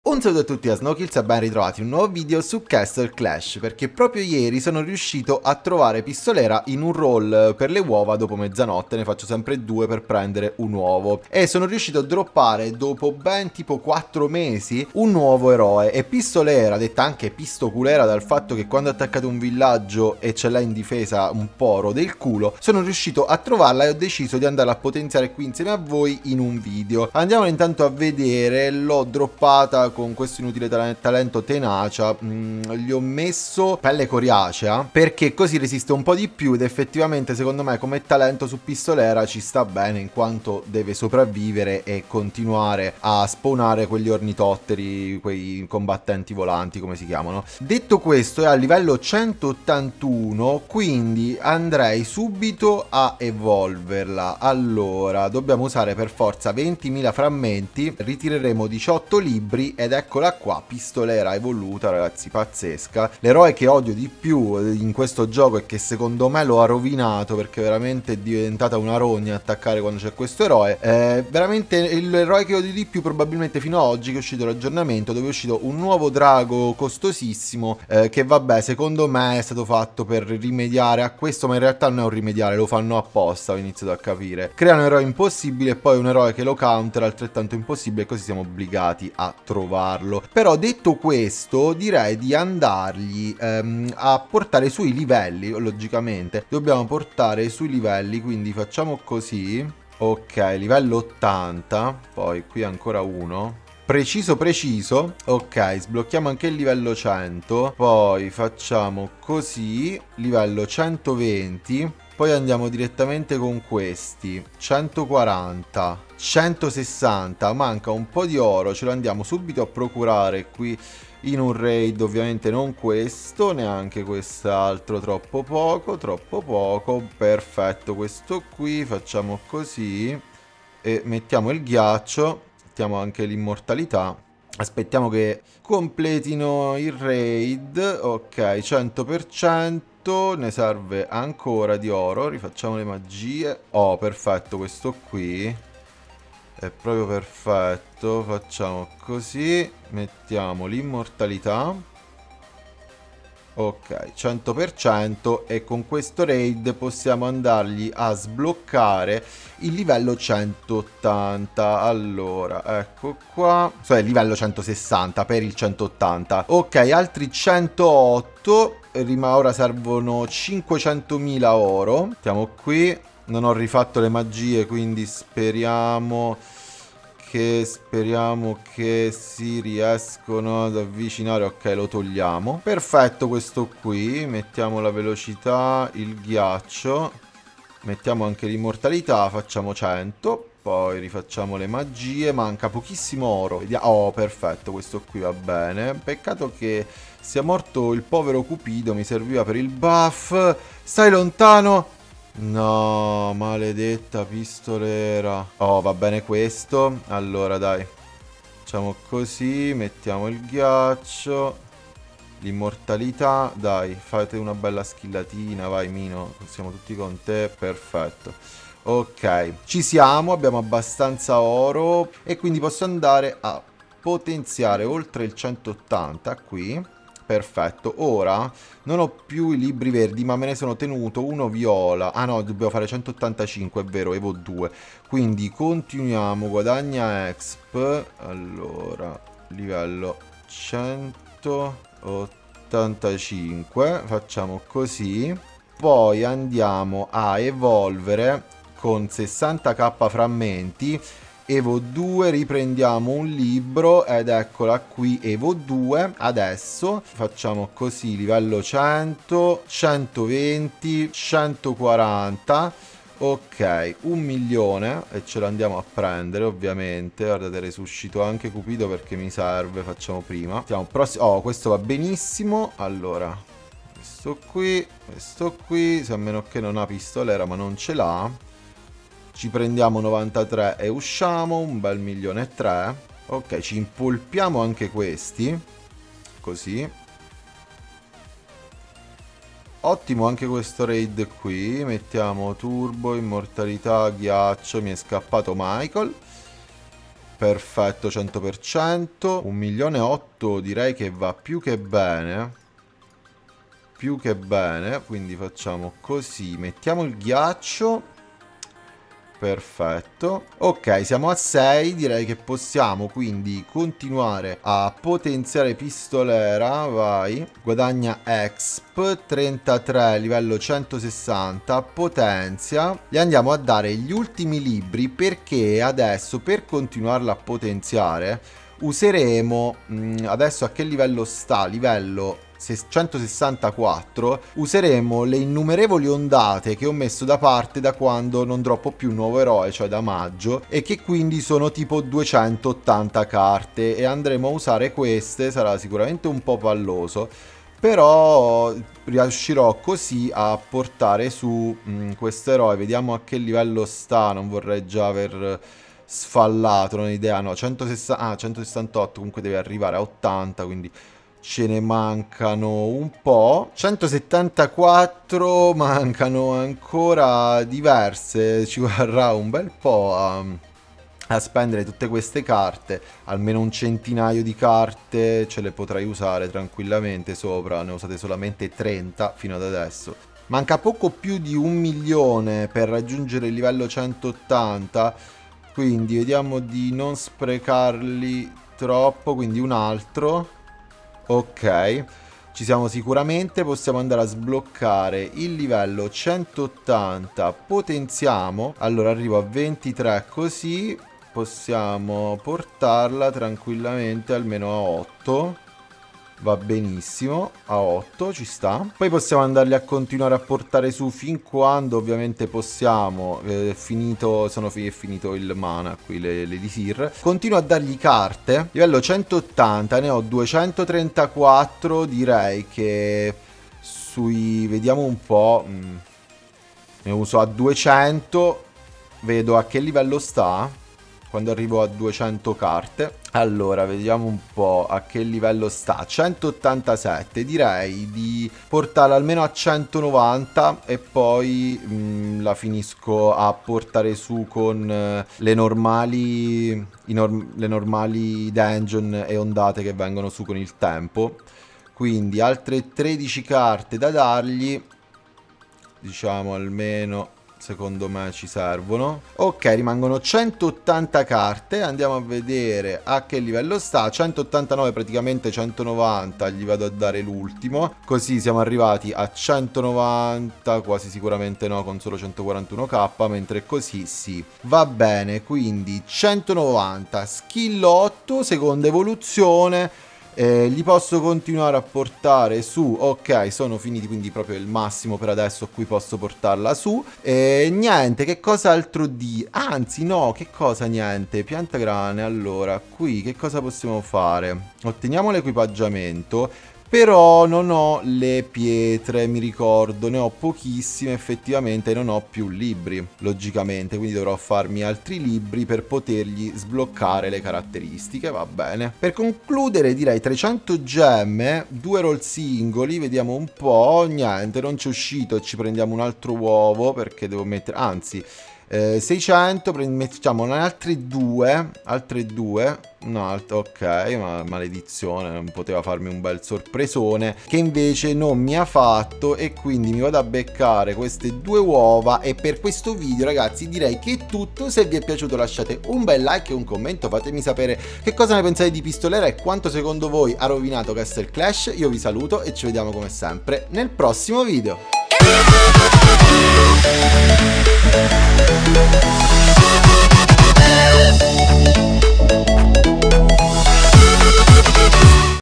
Un saluto a tutti da Snowkills e ben ritrovati un nuovo video su Castle Clash, perché proprio ieri sono riuscito a trovare Pistolera in un roll per le uova dopo mezzanotte, ne faccio sempre due per prendere un uovo, e sono riuscito a droppare dopo ben tipo 4 mesi un nuovo eroe. E Pistolera, detta anche Pistoculera dal fatto che quando attaccate un villaggio e ce l'ha in difesa un poro del culo, sono riuscito a trovarla e ho deciso di andarla a potenziare qui insieme a voi in un video. Andiamo intanto a vedere. L'ho droppata con questo inutile talento tenacia. Gli ho messo pelle coriacea perché così resiste un po' di più, ed effettivamente secondo me come talento su Pistolera ci sta bene, in quanto deve sopravvivere e continuare a spawnare quegli ornitotteri, quei combattenti volanti come si chiamano. Detto questo, è a livello 181, quindi andrei subito a evolverla. Allora dobbiamo usare per forza 20.000 frammenti, ritireremo 18 libri ed eccola qua, Pistolera evoluta, ragazzi, pazzesca. L'eroe che odio di più in questo gioco e che secondo me lo ha rovinato, perché veramente è diventata una rogna attaccare quando c'è questo eroe. Veramente l'eroe che odio di più probabilmente fino ad oggi, che è uscito l'aggiornamento dove è uscito un nuovo drago costosissimo, che vabbè secondo me è stato fatto per rimediare a questo, ma in realtà non è un rimediare, lo fanno apposta, ho iniziato a capire. Creano un eroe impossibile e poi un eroe che lo counter altrettanto impossibile, e così siamo obbligati a trovarlo. Però detto questo, direi di andargli a portare sui livelli. Logicamente dobbiamo portare sui livelli, quindi facciamo così. Ok, livello 80, poi qui ancora uno. Preciso preciso. Ok, sblocchiamo anche il livello 100. Poi facciamo così, livello 120. Poi andiamo direttamente con questi 140, 160, manca un po' di oro, ce lo andiamo subito a procurare qui in un raid. Ovviamente non questo, neanche quest'altro, troppo poco, perfetto. Questo qui facciamo così e mettiamo il ghiaccio, mettiamo anche l'immortalità. Aspettiamo che completino il raid. Ok, 100%. Ne serve ancora di oro. Rifacciamo le magie. Oh, perfetto, questo qui è proprio perfetto. Facciamo così. Mettiamo l'immortalità. Ok, 100%, e con questo raid possiamo andargli a sbloccare il livello 180. Allora, ecco qua, cioè livello 160 per il 180. Ok, altri 108, ora servono 500.000 oro. Mettiamo qui, non ho rifatto le magie, quindi speriamo che si riescono ad avvicinare. Ok, lo togliamo. Perfetto, questo qui. Mettiamo la velocità, il ghiaccio. Mettiamo anche l'immortalità, facciamo 100. Poi rifacciamo le magie. Manca pochissimo oro. Oh, perfetto, questo qui va bene. Peccato che sia morto il povero Cupido, mi serviva per il buff. Stai lontano. No, maledetta Pistolera. Oh, va bene questo. Allora, dai. Facciamo così, mettiamo il ghiaccio, l'immortalità. Dai, fate una bella skillatina, vai Mino, siamo tutti con te, perfetto. Ok, ci siamo, abbiamo abbastanza oro e quindi posso andare a potenziare oltre il 180 qui. Perfetto, ora non ho più i libri verdi, ma me ne sono tenuto uno viola. Ah no, dobbiamo fare 185, è vero, Evo 2. Quindi continuiamo, guadagna exp. Allora, livello 185, facciamo così. Poi andiamo a evolvere con 60k frammenti. Evo 2, riprendiamo un libro ed eccola qui, Evo 2. Adesso facciamo così, livello 100, 120, 140. Ok, 1.000.000 e ce l'andiamo a prendere ovviamente. Guardate, resuscito anche Cupido perché mi serve, facciamo prima. Oh, questo va benissimo. Allora, questo qui, se a meno che non ha Pistolera, ma non ce l'ha. Ci prendiamo 93 e usciamo, un bel 1.300.000. Ok, ci impolpiamo anche questi, così. Ottimo anche questo raid qui, mettiamo turbo, immortalità, ghiaccio, mi è scappato Michael. Perfetto, 100%. 1.800.000 direi che va più che bene. Più che bene. Quindi facciamo così. Mettiamo il ghiaccio. Perfetto. Ok, siamo a 6. Direi che possiamo quindi continuare a potenziare pistolera. Vai. Guadagna exp 33, livello 160. Potenzia. Gli andiamo a dare gli ultimi libri, perché adesso per continuarla a potenziare useremo, adesso a che livello sta? Livello 164. Useremo le innumerevoli ondate che ho messo da parte da quando non droppo più un nuovo eroe, cioè da maggio, e che quindi sono tipo 280 carte, e andremo a usare queste. Sarà sicuramente un po' palloso, però riuscirò così a portare su questo eroe. Vediamo a che livello sta. Non vorrei già aver sfallato, non ho idea. No, 168, comunque deve arrivare a 80, quindi ce ne mancano un po'. 174, mancano ancora diverse. Ci vorrà un bel po' a spendere tutte queste carte. Almeno un centinaio di carte ce le potrai usare tranquillamente sopra. Ne ho usate solamente 30 fino ad adesso. Manca poco più di 1 milione per raggiungere il livello 180, quindi vediamo di non sprecarli troppo. Quindi un altro. Ok, ci siamo sicuramente. Possiamo andare a sbloccare il livello 180. Potenziamo. Allora arrivo a 23, così possiamo portarla tranquillamente almeno a 8. Va benissimo, a 8 ci sta. Poi possiamo andarli a continuare a portare su fin quando ovviamente possiamo. È finito il mana qui, l'elisir. Continuo a dargli carte. Livello 180, ne ho 234. Direi che vediamo un po'. Ne uso a 200. Vedo a che livello sta quando arrivo a 200 carte. Allora, vediamo un po' a che livello sta. 187. Direi di portarla almeno a 190 e poi la finisco a portare su con le normali dungeon e ondate che vengono su con il tempo. Quindi altre 13 carte da dargli. Diciamo almeno, secondo me ci servono. Ok, rimangono 180 carte. Andiamo a vedere a che livello sta. 189, praticamente 190. Gli vado a dare l'ultimo, così siamo arrivati a 190. Quasi sicuramente no, con solo 141k, mentre così sì. Va bene, quindi 190. Skill 8, seconda evoluzione. Li posso continuare a portare su. Ok, sono finiti, quindi proprio il massimo per adesso a cui posso portarla su. Niente, che cosa altro di... Anzi no, che cosa niente. Pianta grane. Allora, qui che cosa possiamo fare? Otteniamo l'equipaggiamento. Però non ho le pietre, mi ricordo, ne ho pochissime effettivamente e non ho più libri, logicamente, quindi dovrò farmi altri libri per potergli sbloccare le caratteristiche, va bene. Per concludere direi 300 gemme, 2 roll singoli, vediamo un po', niente, non c'è uscito, ci prendiamo un altro uovo perché devo mettere, anzi... 600, mettiamo altre due, un altro, ok, ma maledizione, non poteva farmi un bel sorpresone che invece non mi ha fatto, e quindi mi vado a beccare queste 2 uova. E per questo video ragazzi direi che è tutto. Se vi è piaciuto lasciate un bel like e un commento, fatemi sapere che cosa ne pensate di Pistolera e quanto secondo voi ha rovinato Castle Clash. Io vi saluto e ci vediamo come sempre nel prossimo video.